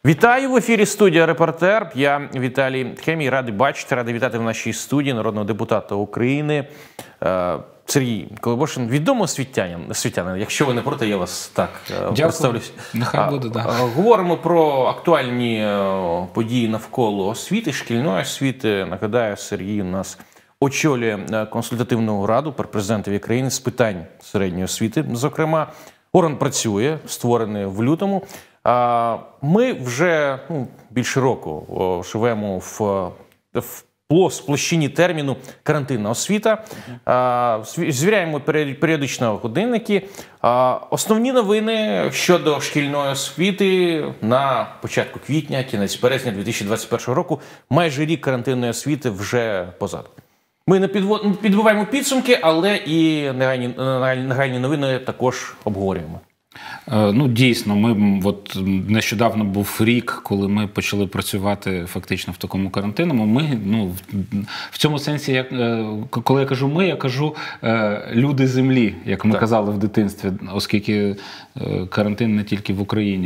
Вітаю! В ефірі студія «Репортер». Я Віталій Хемій. Радий бачити, радий вітати в нашій студії народного депутата України Сергій Колебошин. Відомий освітянин. Якщо ви не проти, я вас так представлюсь. Нехай буде, так. Говоримо про актуальні події навколо освіти, шкільної освіти. Нагадаю, Сергій у нас очолює консультативну раду при президентові країни з питань середньої освіти. Зокрема, орган працює, створений в лютому. Ми вже більше року живемо в площині терміну «карантинна освіта». Звіряємо періодично годинники. Основні новини щодо шкільної освіти на початку квітня, кінець березня 2021 року. Майже рік карантинної освіти вже позаду. Ми не підбиваємо підсумки, але і нагальні новини також обговорюємо. Ну, дійсно, нещодавно був рік, коли ми почали працювати фактично в такому карантинному. Ми, в цьому сенсі, коли я кажу «ми», я кажу «люди землі», як ми казали в дитинстві, оскільки карантин не тільки в Україні.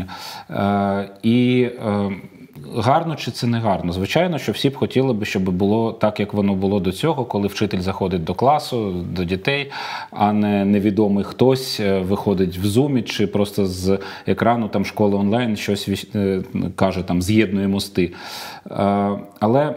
Гарно чи це не гарно? Звичайно, що всі б хотіли б, щоб було так, як воно було до цього, коли вчитель заходить до класу, до дітей, а не невідомий хтось виходить в зумі чи просто з екрану школи онлайн щось каже, з'єднує мости. Але,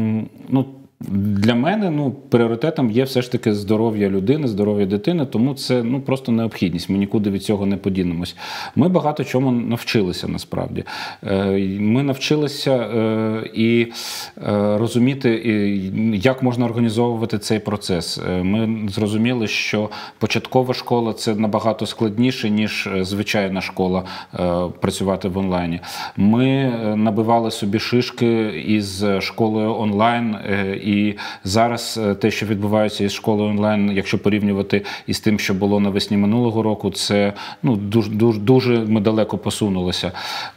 для мене пріоритетом є все ж таки здоров'я людини, здоров'я дитини, тому це просто необхідність. Ми нікуди від цього не подінемось. Ми багато чому навчилися насправді. Ми навчилися і розуміти, як можна організовувати цей процес. Ми зрозуміли, що початкова школа – це набагато складніше, ніж звичайна школа працювати в онлайні. Ми набивали собі шишки із школою онлайн. І зараз те, що відбувається із школою онлайн, якщо порівнювати із тим, що було навесні минулого року, це дуже ми далеко посунулися.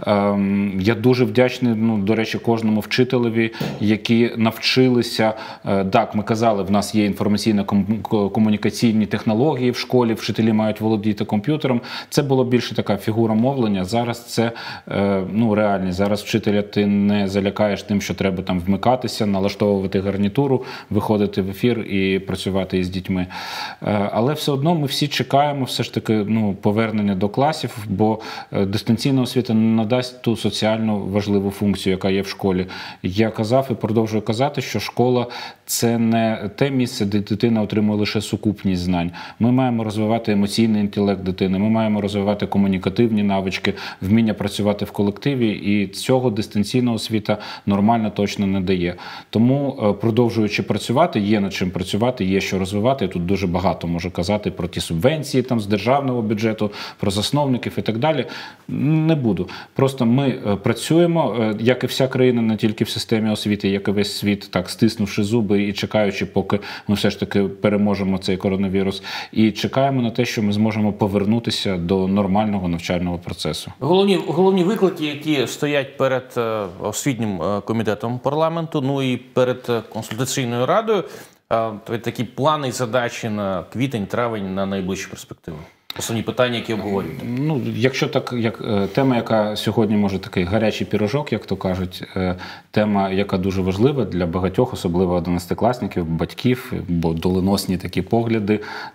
Я дуже вдячний, до речі, кожному вчителеві, які навчилися. Так, ми казали, в нас є інформаційно-комунікаційні технології в школі, вчителі мають володіти комп'ютером. Це було більше така фігура мовлення. Зараз це реальність. Зараз вчителя ти не залякаєш тим, що треба вмикатися, налаштовувати гарнітуру, виходити в ефір і працювати із дітьми. Але все одно ми всі чекаємо все ж таки повернення до класів, бо дистанційна освіта не надасть ту соціальну важливу функцію, яка є в школі. Я казав і продовжую казати, що школа – це не те місце, де дитина отримує лише сукупність знань. Ми маємо розвивати емоційний інтелект дитини, ми маємо розвивати комунікативні навички, вміння працювати в колективі, і цього дистанційна освіта нормально точно не дає. Тому, продовжуючи працювати, є над чим працювати, є що розвивати. Я тут дуже багато можу казати про ті субвенції з державного бюджету, про засновників і так далі. Не буду. Просто ми працюємо, як і вся країна, не тільки в системі освіти, як і весь світ, так стиснувши зуби і чекаючи, поки ми все ж таки переможемо цей коронавірус. І чекаємо на те, що ми зможемо повернутися до нормального навчального процесу. Головні виклики, які стоять перед освітнім комітетом парламенту, і перед консультаційною радою, такі плани і задачі на квітень, травень, на найближчу перспективу. Основні питання, які обговорюють. Якщо так, як тема, яка сьогодні може такий гарячий пірожок, як то кажуть, тема, яка дуже важлива для багатьох, особливо 11-класників, батьків, бо доленосні такі погляди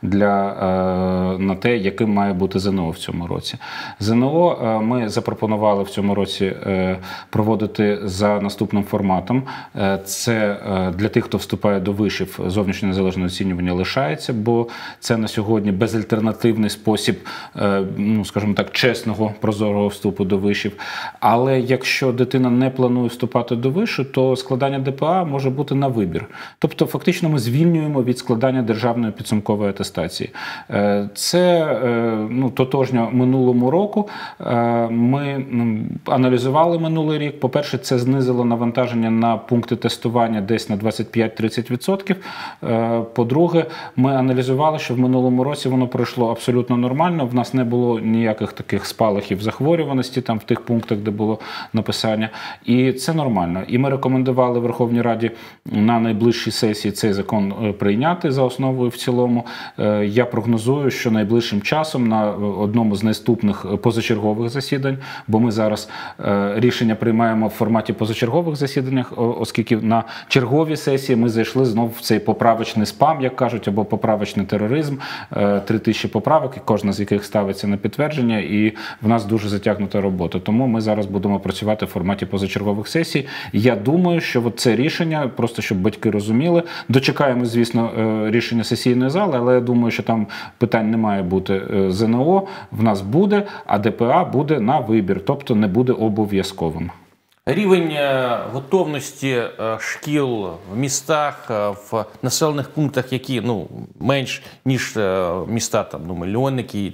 на те, яким має бути ЗНО в цьому році. ЗНО ми запропонували в цьому році проводити за наступним форматом. Це для тих, хто вступає до вишів, зовнішнє незалежне оцінювання лишається, бо це на сьогодні безальтернативний спосіб, скажімо так, чесного, прозорого вступу до вишів. Але якщо дитина не планує вступати до вишу, то складання ДПА може бути на вибір. Тобто, фактично, ми звільнюємо від складання державної підсумкової атестації. Це тотожньо минулому року. Ми аналізували минулий рік. По-перше, це знизило навантаження на пункти тестування десь на 25-30%. По-друге, ми аналізували, що в минулому році воно пройшло абсолютно абсолютно нормально. В нас не було ніяких таких спалахів захворюваності там в тих пунктах, де було написання. І це нормально. І ми рекомендували Верховній Раді на найближчій сесії цей закон прийняти за основу і в цілому. Я прогнозую, що найближчим часом на одному з наступних позачергових засідань, бо ми зараз рішення приймаємо в форматі позачергових засіданнях, оскільки на черговій сесії ми зайшли знову в цей поправочний спам, як кажуть, або поправочний тероризм, 3000 поправок, кожна з яких ставиться на підтвердження, і в нас дуже затягнута робота. Тому ми зараз будемо працювати в форматі позачергових сесій. Я думаю, що от це рішення, просто щоб батьки розуміли, дочекаємо, звісно, рішення сесійної зали, але я думаю, що там питань не має бути. ЗНО в нас буде, а ДПА буде на вибір, тобто не буде обов'язковим. Рівень готовності шкіл в містах, в населених пунктах, які менш ніж міста, там, мільйонники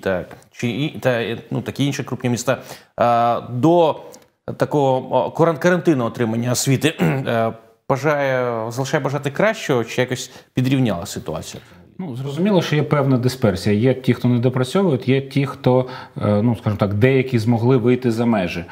такі інші крупні міста, до такого карантинного отримання освіти залишає бажати кращого, чи якось підрівняла ситуацію? Зрозуміло, що є певна дисперсія. Є ті, хто не допрацьовують, є ті, хто, скажімо так, деякі змогли вийти за межі.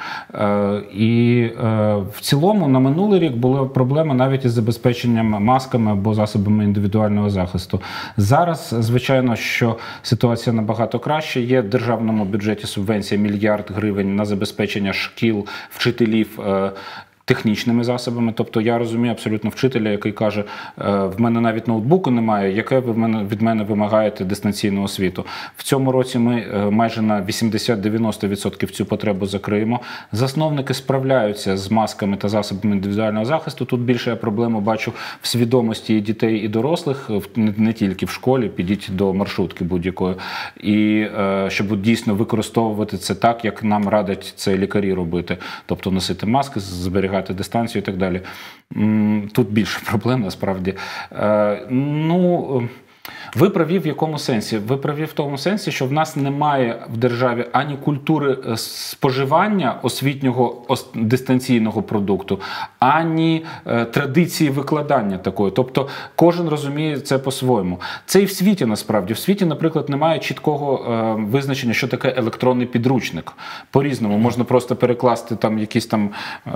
І в цілому на минулий рік була проблема навіть із забезпеченням масками або засобами індивідуального захисту. Зараз, звичайно, що ситуація набагато краще. Є в державному бюджеті субвенція 1 мільярд гривень на забезпечення шкіл, вчителів технічними засобами. Тобто я розумію абсолютно вчителя, який каже, в мене навіть ноутбуку немає, яке ви від мене вимагаєте дистанційну освіту. В цьому році ми майже на 80-90% цю потребу закриємо. Засновники справляються з масками та засобами індивідуального захисту. Тут більше я проблему бачу в свідомості і дітей, і дорослих, не тільки в школі, підіть до маршрутки будь-якої. І щоб дійсно використовувати це так, як нам радять це лікарі робити. Тобто носити маски, зберігати дистанцію і так далі. Тут більше проблем, насправді. Ви праві в якому сенсі? Ви праві в тому сенсі, що в нас немає в державі ані культури споживання освітнього дистанційного продукту, ані традиції викладання такої. Тобто кожен розуміє це по-своєму. Це і в світі насправді. В світі, наприклад, немає чіткого визначення, що таке електронний підручник. По-різному. Можна просто перекласти там якийсь там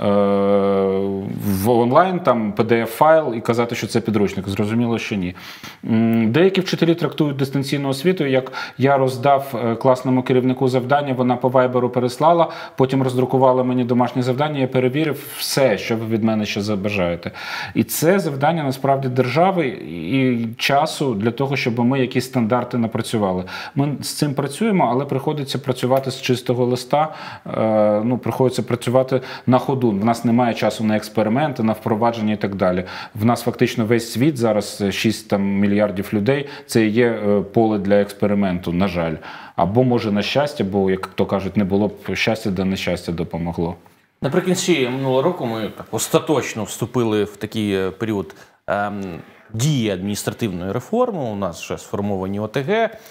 в онлайн там PDF-файл і казати, що це підручник. Зрозуміло, що ні. Деякі вчителі трактують дистанційну освіту, як я роздав класному керівнику завдання, вона по вайберу переслала, потім роздрукувала мені домашнє завдання, я перевірив все, що ви від мене ще забажаєте. І це завдання насправді держави і часу для того, щоб ми якісь стандарти напрацювали. Ми з цим працюємо, але приходиться працювати з чистого листа, приходиться працювати на ходу. В нас немає часу на експерименти, на впровадження і так далі. В нас фактично весь світ, зараз 6 мільярдів людей, це є поле для експерименту, на жаль. Або, може, на щастя, бо, як то кажуть, не було б щастя, де нещастя допомогло. Наприкінці минулого року ми остаточно вступили в такий період дії адміністративної реформи. У нас вже сформовані ОТГ.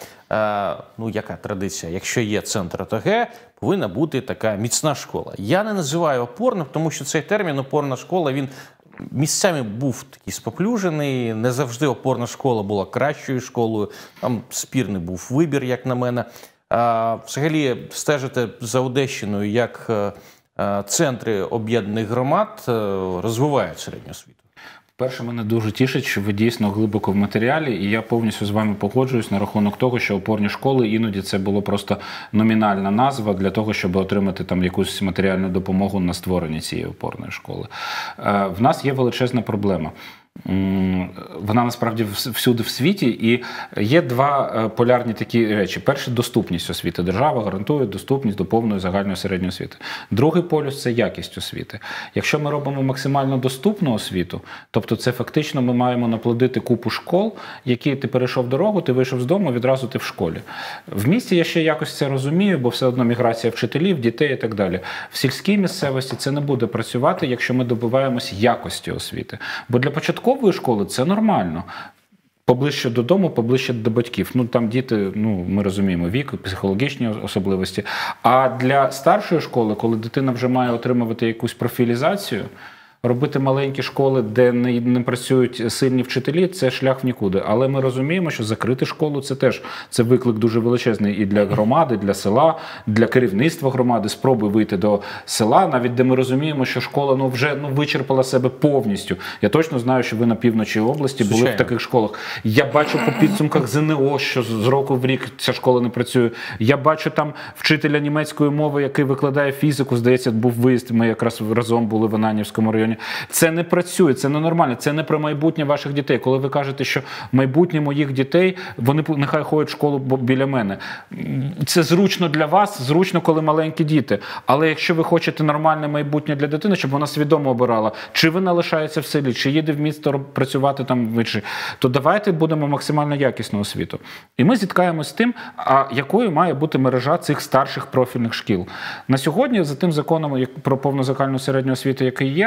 Яка традиція? Якщо є центр ОТГ, повинна бути така міцна школа. Я не називаю опорним, тому що цей термін «опорна школа», він місцями був такий споплюжений, не завжди опорна школа була кращою школою, там спірний був вибір, як на мене. Взагалі стежите за Одещиною, як центри об'єднаних громад розвивають середню освіту? Перше, мене дуже тішить, що ви дійсно глибоко в матеріалі, і я повністю з вами погоджуюсь на рахунок того, що опорні школи іноді це було просто номінальна назва для того, щоб отримати там якусь матеріальну допомогу на створення цієї опорної школи. В нас є величезна проблема. Вона насправді всюди в світі, і є два полярні такі речі. Перше – доступність освіти. Держава гарантує доступність до повної загальної середньої освіти. Другий полюс – це якість освіти. Якщо ми робимо максимально доступну освіту, тобто це фактично ми маємо наплодити купу школ, які ти перейшов дорогу, ти вийшов з дому, відразу ти в школі. В місті я ще якось це розумію, бо все одно міграція вчителів, дітей і так далі. В сільській місцевості це не буде працювати, якщо ми добиваємось якості освіти. Бо для початкової школи це нормально. Поближче додому, поближче до батьків. Там діти, ми розуміємо, вік, психологічні особливості. А для старшої школи, коли дитина вже має отримувати якусь профілізацію, робити маленькі школи, де не працюють сильні вчителі, це шлях в нікуди. Але ми розуміємо, що закрити школу це виклик дуже величезний і для громади, для села, для керівництва громади. Спробуй вийти до села, навіть де ми розуміємо, що школа вже вичерпала себе повністю. Я точно знаю, що ви на півночі області були в таких школах. Я бачу по підсумках ЗНО, що з року в рік ця школа не працює. Я бачу там вчителя німецької мови, який викладає фізику, здається, був виїзд, ми якраз разом були в Ананівському районі. Це не працює, це ненормально, це не про майбутнє ваших дітей. Коли ви кажете, що майбутнє моїх дітей, вони нехай ходять в школу біля мене. Це зручно для вас, зручно, коли маленькі діти. Але якщо ви хочете нормальне майбутнє для дитини, щоб вона свідомо обирала, чи вона лишається в селі, чи їде в місто працювати там, то давайте будемо максимально якісну освіту. І ми зіткаємося з тим, якою має бути мережа цих старших профільних шкіл. На сьогодні, за тим законом про повнозакальну середню освіту, який є,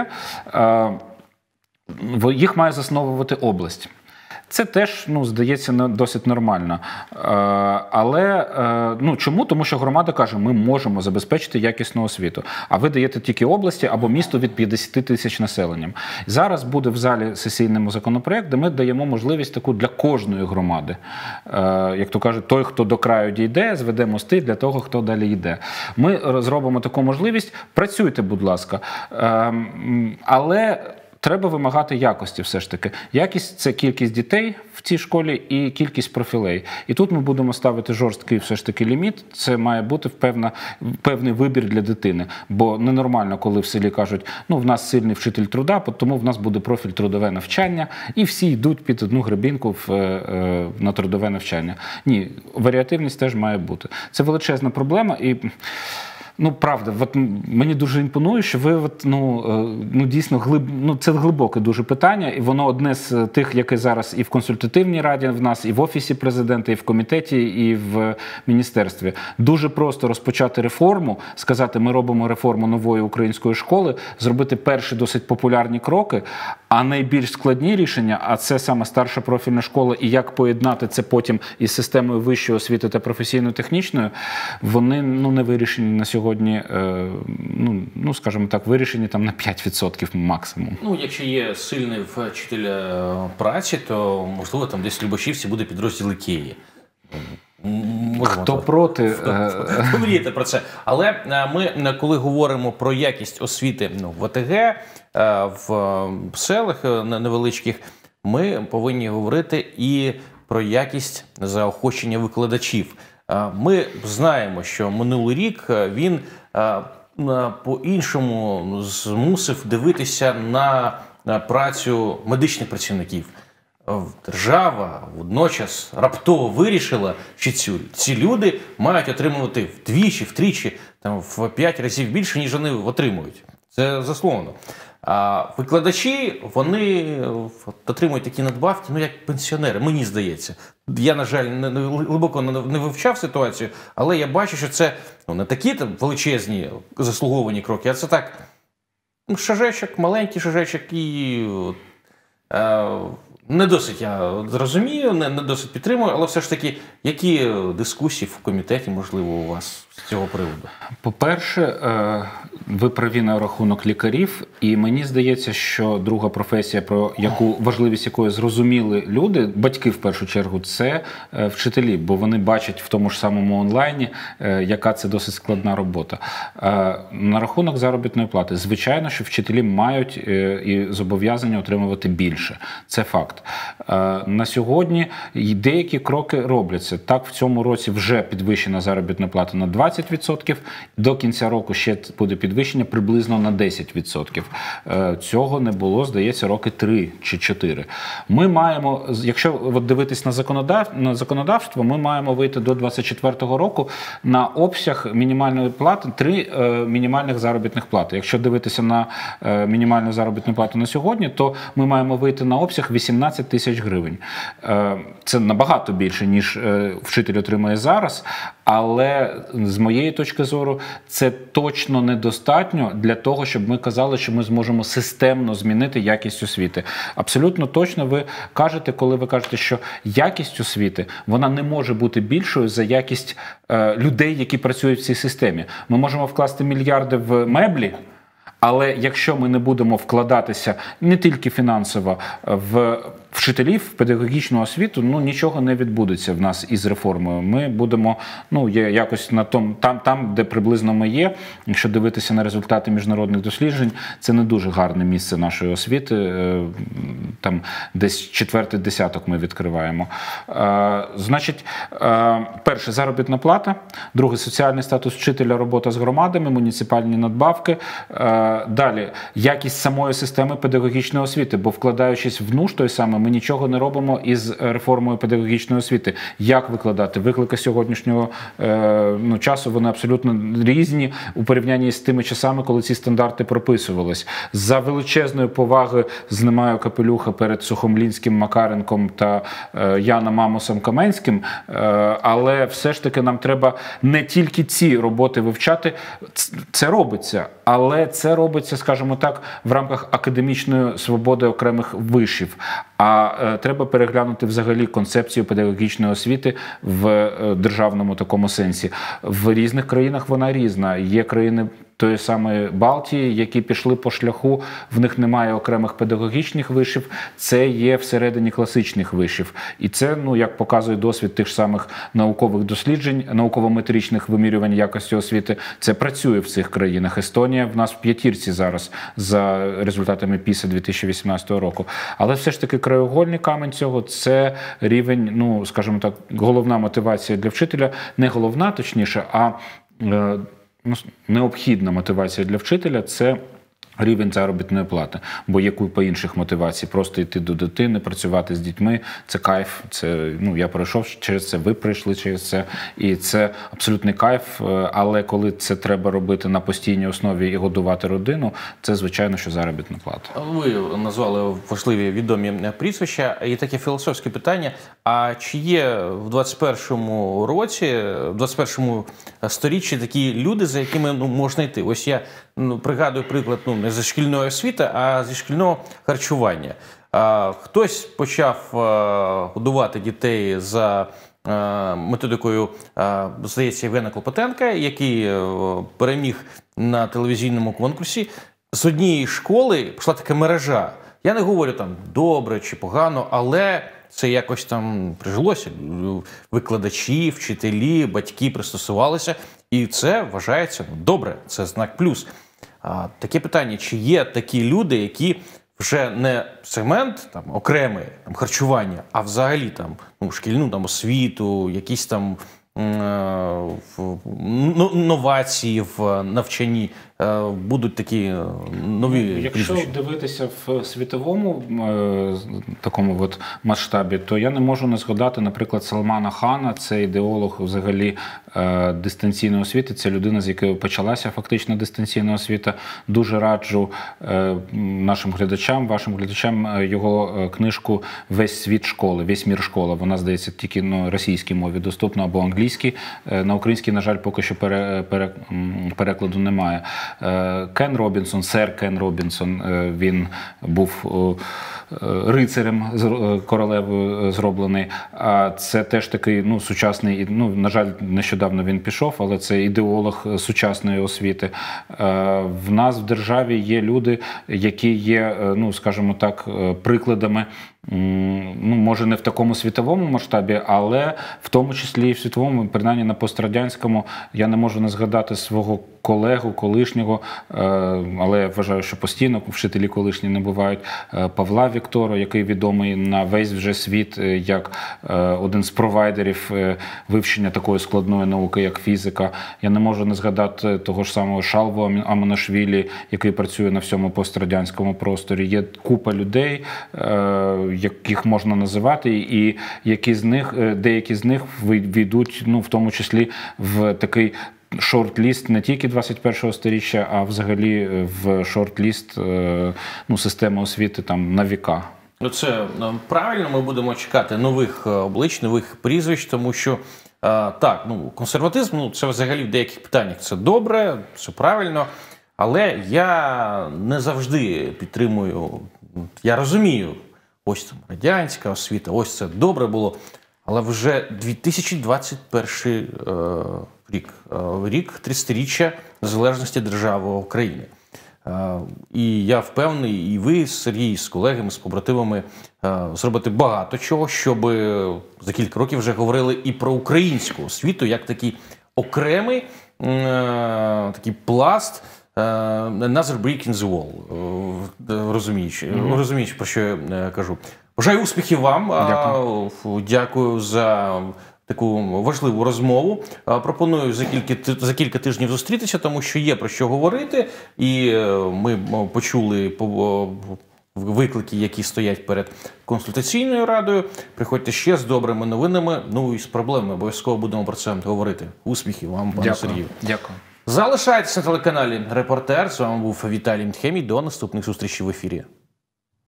їх має засновувати область. Це теж, здається, досить нормально. Але чому? Тому що громада каже, ми можемо забезпечити якісну освіту. А ви даєте тільки області або місту від 50 тисяч населенням. Зараз буде в залі сесійному законопроект, де ми даємо можливість таку для кожної громади. Як то кажуть, той, хто до краю дійде, зведе мости для того, хто далі йде. Ми зробимо таку можливість. Працюйте, будь ласка. Але треба вимагати якості все ж таки. Якість – це кількість дітей в цій школі і кількість профілей. І тут ми будемо ставити жорсткий все ж таки ліміт. Це має бути певний вибір для дитини. Бо ненормально, коли в селі кажуть, в нас сильний вчитель труда, тому в нас буде профіль трудове навчання, і всі йдуть під одну гребінку на трудове навчання. Ні, варіативність теж має бути. Це величезна проблема і... правда, мені дуже імпонує, що ви дійсно це глибоке дуже питання, і воно одне з тих, яке зараз і в консультативній раді в нас, і в Офісі Президента, і в комітеті, і в міністерстві. Дуже просто розпочати реформу, сказати, ми робимо реформу нової української школи, зробити перші досить популярні кроки, а найбільш складні рішення, а це саме старша профільна школа, і як поєднати це потім із системою вищої освіти та професійно-технічною, вони не вирішені на сьогодні. Скажімо так, вирішені там на 5% максимум. Якщо є сильний вчитель праці, то, можливо, там десь в Любашівці буде підрозділ Ікеї. Хто проти? Мрієте про це. Але ми, коли говоримо про якість освіти в ОТГ, в селах невеличких, ми повинні говорити і про якість заохочення викладачів. Ми знаємо, що минулий рік він по-іншому змусив дивитися на працю медичних працівників. Держава водночас раптово вирішила, що ці люди мають отримувати вдвічі, втричі, в 5 разів більше, ніж вони отримують. Це засловно. А викладачі, вони отримують такі надбавки, як пенсіонери, мені здається. Я, на жаль, глибоко не вивчав ситуацію, але я бачу, що це не такі величезні заслуговані кроки, а це так, шажечок, маленький шажечок і не досить я зрозумію, не досить підтримую, але все ж таки, які дискусії в комітеті, можливо, у вас з цього приводу? По-перше, ви праві на рахунок лікарів, і мені здається, що друга професія, про важливість якої зрозуміли люди, батьки в першу чергу, це вчителі, бо вони бачать в тому ж самому онлайні, яка це досить складна робота. На рахунок заробітної плати, звичайно, що вчителі мають і зобов'язання отримувати більше. Це факт. На сьогодні деякі кроки робляться. Так, в цьому році вже підвищена заробітна плата на 20%, до кінця року ще буде підвищення приблизно на 10%. Цього не було, здається, роки 3 чи 4. Ми маємо, якщо дивитись на законодавство, ми маємо вийти до 2024 року на обсяг мінімальної плати 3 мінімальних заробітних плати. Якщо дивитися на мінімальну заробітну плату на сьогодні, то ми маємо вийти на обсяг 18 тисяч гривень. Це набагато більше, ніж вчитель отримує зараз, але з моєї точки зору це точно недостатньо для того, щоб ми казали, що ми зможемо системно змінити якість освіти. Абсолютно точно ви кажете, коли ви кажете, що якість освіти, вона не може бути більшою за якість людей, які працюють в цій системі. Ми можемо вкласти мільярди в меблі, Але якщо ми не будемо вкладатися не тільки фінансово в вчителів, в педагогічну освіту, ну нічого не відбудеться в нас із реформою. Ми будемо, ну, якось на там, де приблизно ми є, якщо дивитися на результати міжнародних досліджень, це не дуже гарне місце нашої освіти. Там десь 4-й десяток ми відкриваємо. Значить, перше – заробітна плата, друге – соціальний статус вчителя, робота з громадами, муніципальні надбавки. Далі – якість самої системи педагогічної освіти, бо вкладаючись в НУШ той самий, ми нічого не робимо із реформою педагогічної освіти. Як викладати? Виклики сьогоднішнього часу, вони абсолютно різні у порівнянні з тими часами, коли ці стандарти прописувались. За величезної поваги знімаю капелюха перед Сухомлінським, Макаренком та Яном Амосом Каменським, але все ж таки нам треба не тільки ці роботи вивчати, це робиться, але це робиться, скажімо так, в рамках академічної свободи окремих вишів. А треба переглянути взагалі концепцію педагогічної освіти в державному такому сенсі. В різних країнах вона різна. Є країни тої самої Балтії, які пішли по шляху, в них немає окремих педагогічних вишів, це є всередині класичних вишів. І це, ну, як показує досвід тих самих наукових досліджень, науково-метричних вимірювань якості освіти, це працює в цих країнах. Естонія в нас в п'ятірці зараз за результатами ПІСА 2018 року. Але все ж таки краєугольний камінь цього – це рівень, ну, скажімо так, головна мотивація для вчителя, не головна, точніше, а необхідна мотивація для вчителя – це рівень заробітної плати. Бо є купа інших мотивацій. Просто йти до дитини, працювати з дітьми – це кайф. Це, ну, я пройшов через це, ви пройшли через це. І це абсолютний кайф. Але коли це треба робити на постійній основі і годувати родину, це, звичайно, що заробітна плата. Ви назвали важливі відомі прізвища. І таке філософське питання. А чи є в 21-му році, в 21-му сторіччі такі люди, за якими, ну, можна йти? Ось я пригадую приклад, ну, не зі шкільної освіти, а зі шкільного харчування. Хтось почав годувати дітей за методикою, здається, Євгена Клопотенка, який переміг на телевізійному конкурсі. З однієї школи пішла така мережа. Я не говорю там добре чи погано, але це якось там прижилося. Викладачі, вчителі, батьки пристосувалися. І це вважається добре, це знак плюс. Таке питання, чи є такі люди, які вже не сегмент там, окремий там, харчування, а взагалі там, ну, шкільну там, освіту, якісь там новації в навчанні, будуть такі нові. Якщо дивитися в світовому такому от масштабі, то я не можу не згадати, наприклад, Салмана Хана, це ідеолог взагалі дистанційної освіти, це людина, з якої почалася фактично дистанційна освіта. Дуже раджу нашим глядачам, вашим глядачам його книжку «Весь світ школи», «Весь мір школа». Вона, здається, тільки на російській мові доступна або англійській. На українській, на жаль, поки що перекладу немає. Кен Робінсон, сер Кен Робінсон, він був рицарем королевою зроблений. А це теж такий, ну, сучасний, ну, на жаль, нещодавно він пішов, але це ідеолог сучасної освіти. В нас в державі є люди, які є, ну, скажімо так, прикладами, ну, може не в такому світовому масштабі, але в тому числі і в світовому, принаймні на пострадянському, я не можу не згадати свого колегу, колишнього, але я вважаю, що постійно вчителі колишні не бувають, Павла Віктора, який відомий на весь вже світ як один з провайдерів вивчення такої складної науки, як фізика. Я не можу не згадати того ж самого Шалву Амонашвілі, який працює на всьому пострадянському просторі. Є купа людей, яких можна називати, і деякі з них війдуть, ну, в тому числі в такий шорт-ліст не тільки 21-го сторіччя, а взагалі в шорт-ліст, ну, системи освіти там на віка. Це правильно, ми будемо чекати нових облич, нових прізвищ, тому що так, ну, консерватизм, ну, це взагалі в деяких питаннях це добре, це правильно, але я не завжди підтримую, я розумію, ось там радянська освіта, ось це добре було, але вже 2021 рік, рік 30-річчя незалежності держави України. І я впевнений, і ви, Сергій, з колегами, з побратимами зробите багато чого, щоб за кілька років вже говорили і про українську освіту, як такий окремий такий пласт, another brick in the wall, розуміючи, про що я кажу. Бажаю успіхів вам. Дякую за таку важливу розмову. Пропоную за кілька тижнів зустрітися, тому що є про що говорити. І ми почули виклики, які стоять перед консультаційною радою. Приходьте ще з добрими новинами, ну і з проблемами. Обов'язково будемо про це говорити. Успіхів вам, пане Сергію. Дякую. Залишайтеся на телеканалі «Репортер». З вами був Віталій Мтхемій. До наступних зустрічей в ефірі.